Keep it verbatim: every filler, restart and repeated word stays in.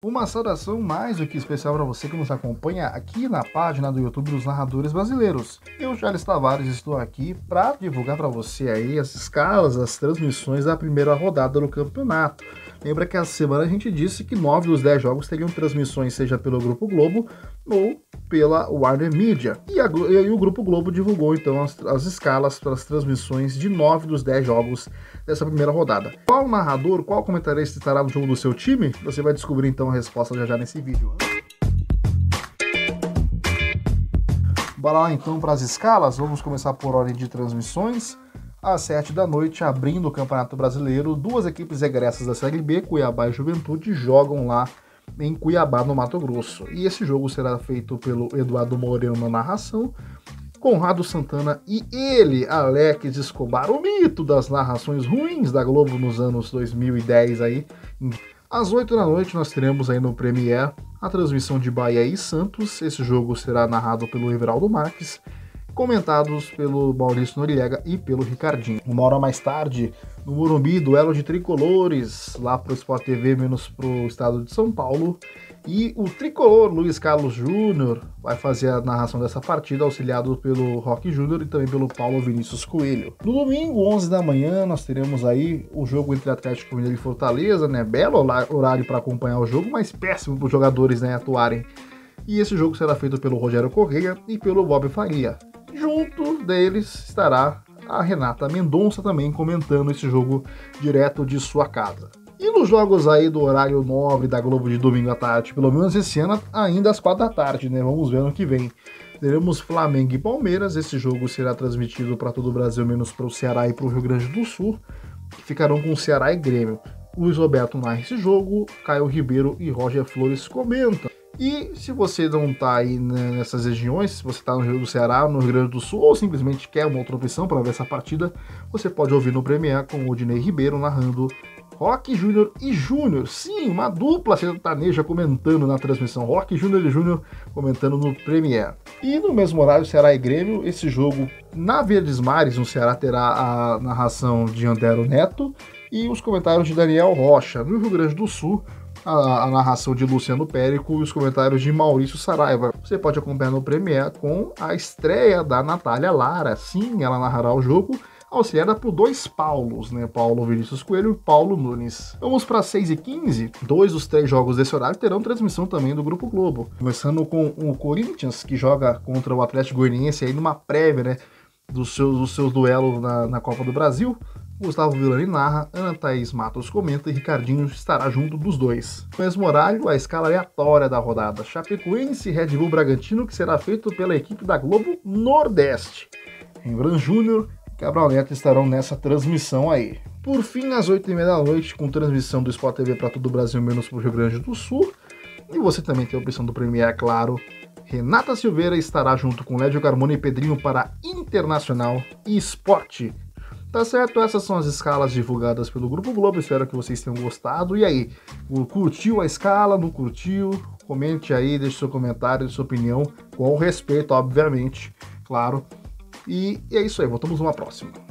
Uma saudação mais do que especial para você que nos acompanha aqui na página do YouTube dos Narradores Brasileiros. Eu, Charles Tavares, estou aqui para divulgar para você aí as escalas, as transmissões da primeira rodada do campeonato. Lembra que essa semana a gente disse que nove dos dez jogos teriam transmissões, seja pelo Grupo Globo ou pela Warner Media. E, a, e o Grupo Globo divulgou então as, as escalas para as transmissões de nove dos dez jogos dessa primeira rodada. Qual narrador, qual comentarista estará no jogo do seu time? Você vai descobrir então a resposta já já nesse vídeo. Bora lá então para as escalas, vamos começar por ordem de transmissões. Às sete da noite, abrindo o Campeonato Brasileiro, duas equipes egressas da Série B, Cuiabá e Juventude, jogam lá em Cuiabá, no Mato Grosso. E esse jogo será feito pelo Eduardo Moreno na narração, Conrado Santana e ele, Alex Escobar, o mito das narrações ruins da Globo nos anos dois mil e dez aí. Às oito da noite nós teremos aí no Premiere a transmissão de Bahia e Santos. Esse jogo será narrado pelo Everaldo Marques, comentados pelo Maurício Noriega e pelo Ricardinho. Uma hora mais tarde, no Morumbi, duelo de tricolores, lá pro Sport T V, menos pro estado de São Paulo. E o tricolor Luiz Carlos Júnior vai fazer a narração dessa partida, auxiliado pelo Roque Júnior e também pelo Paulo Vinícius Coelho. No domingo, onze da manhã, nós teremos aí o jogo entre Atlético Mineiro e Fortaleza, né? Belo horário para acompanhar o jogo, mas péssimo para os jogadores, né, atuarem. E esse jogo será feito pelo Rogério Correia e pelo Bob Faria. Junto deles estará a Renata Mendonça também comentando esse jogo direto de sua casa. E nos jogos aí do horário nobre da Globo de domingo à tarde, pelo menos esse ano ainda às quatro da tarde, né? Vamos ver no que vem. Teremos Flamengo e Palmeiras, esse jogo será transmitido para todo o Brasil, menos para o Ceará e para o Rio Grande do Sul, que ficarão com Ceará e Grêmio. Luiz Roberto narra esse jogo, Caio Ribeiro e Roger Flores comentam. E se você não está aí nessas regiões, se você está no Rio do Ceará, no Rio Grande do Sul, ou simplesmente quer uma outra opção para ver essa partida, você pode ouvir no Premiere com o Odinei Ribeiro narrando Roque Júnior e Júnior. Sim, uma dupla sertaneja comentando na transmissão, Roque Júnior e Júnior comentando no Premiere. E no mesmo horário, Ceará e Grêmio, esse jogo na Verdes Mares, no Ceará, terá a narração de Antero Neto e os comentários de Daniel Rocha. No Rio Grande do Sul, A, a narração de Luciano Périco e os comentários de Maurício Saraiva. Você pode acompanhar no Premiere com a estreia da Natália Lara. Sim, ela narrará o jogo, auxiliada por dois Paulos, né? Paulo Vinícius Coelho e Paulo Nunes. Vamos para seis e quinze. Dois dos três jogos desse horário terão transmissão também do Grupo Globo. Começando com o Corinthians, que joga contra o Atlético Goianiense aí numa prévia, né, dos seus, dos seus duelos na, na Copa do Brasil. Gustavo Villani narra, Ana Thaís Matos comenta e Ricardinho estará junto dos dois. No mesmo horário, a escala aleatória da rodada. Chapecoense e Red Bull Bragantino, que será feito pela equipe da Globo Nordeste. Rembrandt Júnior e Cabral Neto estarão nessa transmissão aí. Por fim, às oito e meia da noite, com transmissão do Sport T V para todo o Brasil, menos para o Rio Grande do Sul. E você também tem a opção do Premiere, claro. Renata Silveira estará junto com Lédio Carmona e Pedrinho para Internacional e Esporte. Tá certo? Essas são as escalas divulgadas pelo Grupo Globo, espero que vocês tenham gostado. E aí, curtiu a escala, não curtiu? Comente aí, deixe seu comentário, sua opinião, com respeito, obviamente, claro. E é isso aí, voltamos numa próxima.